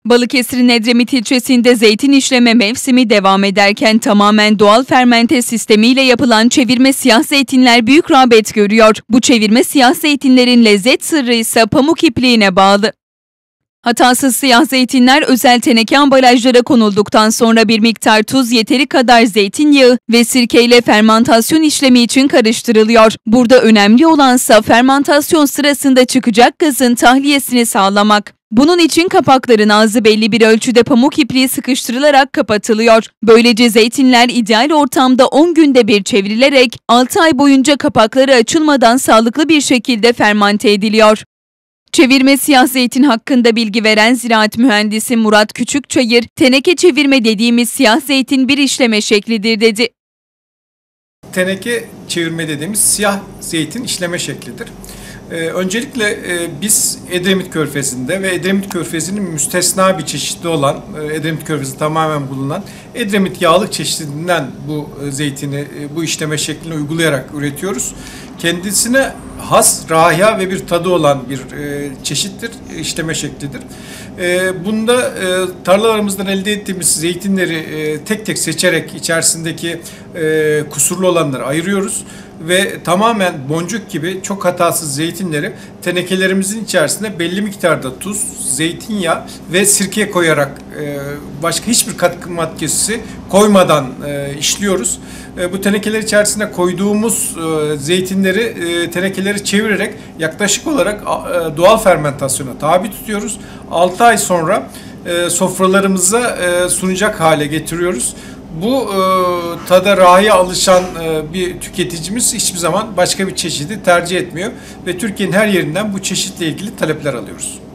Balıkesir'in Edremit ilçesinde zeytin işleme mevsimi devam ederken tamamen doğal fermente sistemiyle yapılan çevirme siyah zeytinler büyük rağbet görüyor. Bu çevirme siyah zeytinlerin lezzet sırrı ise pamuk ipliğine bağlı. Hatasız siyah zeytinler özel teneke ambalajlara konulduktan sonra bir miktar tuz, yeteri kadar zeytinyağı ve sirkeyle fermantasyon işlemi için karıştırılıyor. Burada önemli olansa fermantasyon sırasında çıkacak gazın tahliyesini sağlamak. Bunun için kapakların ağzı belli bir ölçüde pamuk ipliği sıkıştırılarak kapatılıyor. Böylece zeytinler ideal ortamda 10 günde bir çevrilerek 6 ay boyunca kapakları açılmadan sağlıklı bir şekilde fermante ediliyor. Çevirme siyah zeytin hakkında bilgi veren ziraat mühendisi Murat Küçükçayır, teneke çevirme dediğimiz siyah zeytin bir işleme şeklidir dedi. Teneke çevirme dediğimiz siyah zeytin işleme şeklidir. Öncelikle biz Edremit Körfezi'nde ve Edremit Körfezi'nin müstesna bir çeşidi olan, Edremit Körfezi tamamen bulunan Edremit yağlık çeşidinden bu zeytini, bu işleme şeklini uygulayarak üretiyoruz. Kendisine has, raiha ve bir tadı olan bir çeşittir, işleme şeklidir. Bunda tarlalarımızdan elde ettiğimiz zeytinleri tek tek seçerek içerisindeki kusurlu olanları ayırıyoruz ve tamamen boncuk gibi çok hatasız zeytinleri tenekelerimizin içerisine belli miktarda tuz, zeytinyağı ve sirke koyarak başka hiçbir katkı maddesi koymadan işliyoruz. Bu tenekeler içerisine koyduğumuz zeytinleri, tenekeleri çevirerek yaklaşık olarak doğal fermentasyona tabi tutuyoruz. 6 ay sonra sofralarımıza sunacak hale getiriyoruz. Bu tada rahiye alışan bir tüketicimiz hiçbir zaman başka bir çeşidi tercih etmiyor ve Türkiye'nin her yerinden bu çeşitle ilgili talepler alıyoruz.